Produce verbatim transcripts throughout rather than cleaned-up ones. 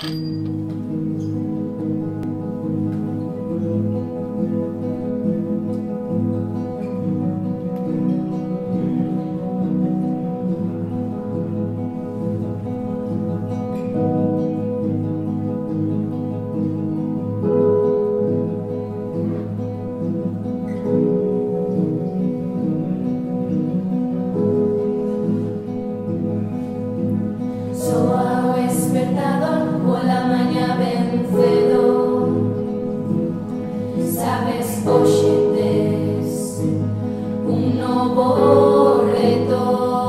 Hoxe tes un novo reto.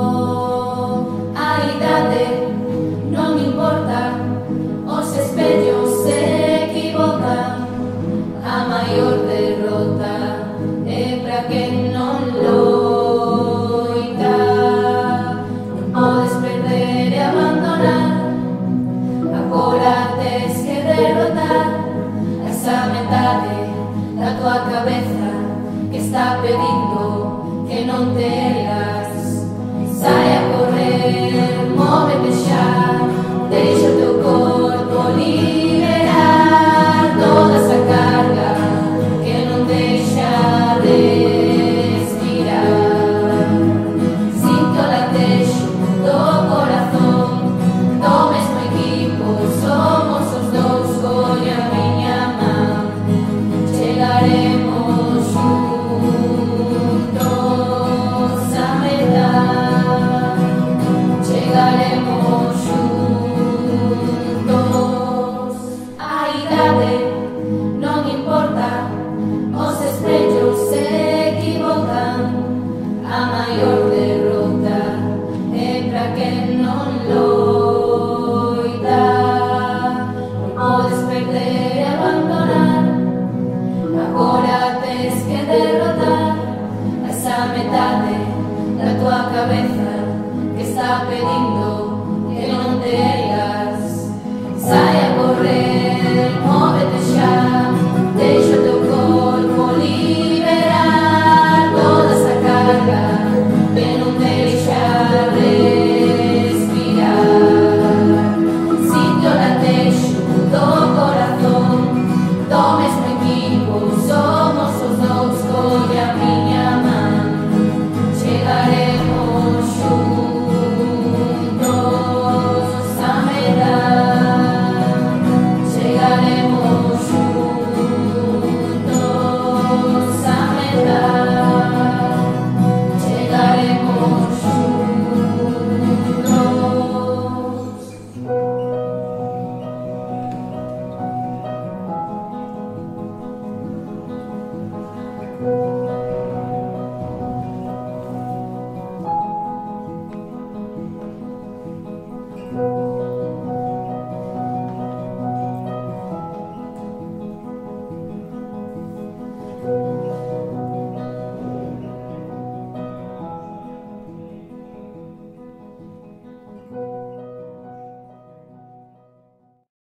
A idade non importa, os espellos se equivocan. A maior derrota é pra quen non loita. Non podes perder e abandonar, agora tes que derrotar esa metade da tua cabeza que está pedindo que non te ergas. Sai a correr, móvete xa, deixa o teu corpo liberar toda esa carga que non deixa respirar. Sinto o latexo do corazón do mesmo equipo, somos os dous, colla a miña man. Chegaremos juntos a meta, chegaremos juntos. A idade non importa, os espellos se equivocan. A maior derrota é pra quen non loita. Non podes perder e abandonar, agora tes que derrotar esa metade da tua cabeza que está pedindo que non te ergas. Sai a correr, móvete xa, deixa o teu corpo liberar toda esa carga que non deixa respirar. Sinto o latexo do corazón do mesmo equipo, somos os dous, colla a miña man. Chegaremos juntos a meta, chegaremos juntos a meta, chegaremos juntos.